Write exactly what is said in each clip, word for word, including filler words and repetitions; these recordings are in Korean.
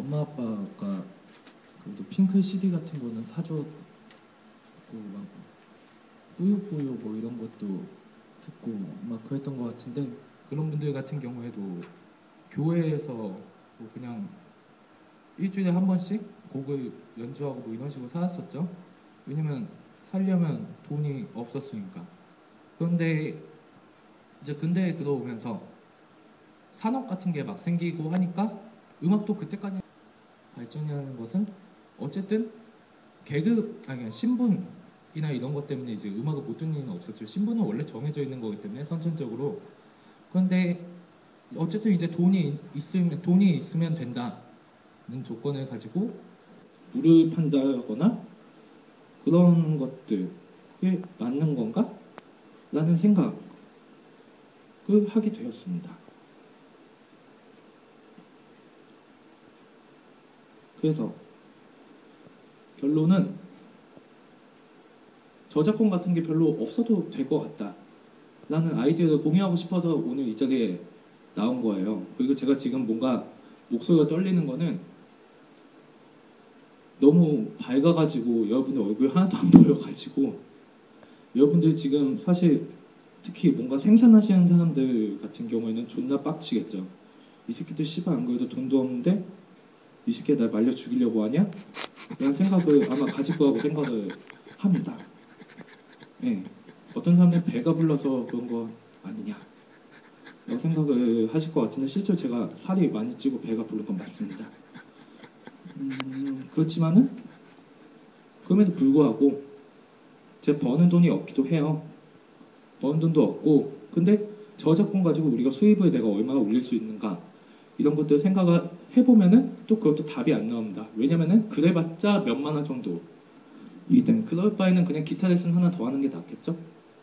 엄마 아빠가 그래도 핑클 씨디 같은 거는 사줬고 막 뿌요뿌요 뭐 이런 것도 듣고 막 그랬던 것 같은데, 그런 분들 같은 경우에도 교회에서 뭐 그냥 일주일에 한 번씩 곡을 연주하고 뭐 이런 식으로 살았었죠. 왜냐면 살려면 돈이 없었으니까. 그런데 이제 근대에 들어오면서 산업 같은 게 막 생기고 하니까 음악도 그때까지 발전이라는 것은 어쨌든 계급, 아니 신분이나 이런 것 때문에 이제 음악을 못 듣는 일은 없었죠. 신분은 원래 정해져 있는 거기 때문에 선천적으로. 그런데 어쨌든 이제 돈이 있으면 돈이 있으면 된다는 조건을 가지고 물을 판다거나 그런 것들, 그게 맞는 건가? 라는 생각을 하게 되었습니다. 그래서 결론은 저작권 같은 게 별로 없어도 될 것 같다 라는 아이디어를 공유하고 싶어서 오늘 이 자리에 나온 거예요. 그리고 제가 지금 뭔가 목소리가 떨리는 거는 너무 밝아가지고 여러분들 얼굴 하나도 안 보여가지고, 여러분들 지금 사실 특히 뭔가 생산하시는 사람들 같은 경우에는 존나 빡치겠죠. 이 새끼들 씨발 안 그래도 돈도 없는데 이 새끼 날 말려 죽이려고 하냐? 라는 생각을 아마 가질 거라고 생각을 합니다. 예. 어떤 사람들은 배가 불러서 그런 거 아니냐 라고 생각을 하실 것 같은데, 실제로 제가 살이 많이 찌고 배가 부른 건 맞습니다. 음, 그렇지만은 그럼에도 불구하고 제가 버는 돈이 없기도 해요. 버는 돈도 없고, 근데 저작권 가지고 우리가 수입을 내가 얼마나 올릴 수 있는가, 이런 것들 생각을 해보면은 또 그것도 답이 안 나옵니다. 왜냐면은 그래봤자 몇만 원 정도 이기 때문에 그럴 바에는 그냥 기타 레슨 하나 더 하는 게 낫겠죠?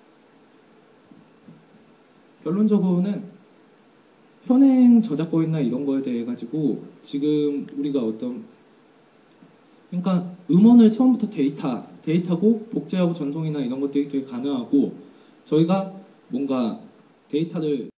결론적으로는 현행 저작권이나 이런 거에 대해 가지고 지금 우리가 어떤, 그러니까 음원을 처음부터 데이터, 데이터고 복제하고 전송이나 이런 것들이 되게 가능하고, 저희가 뭔가 데이터를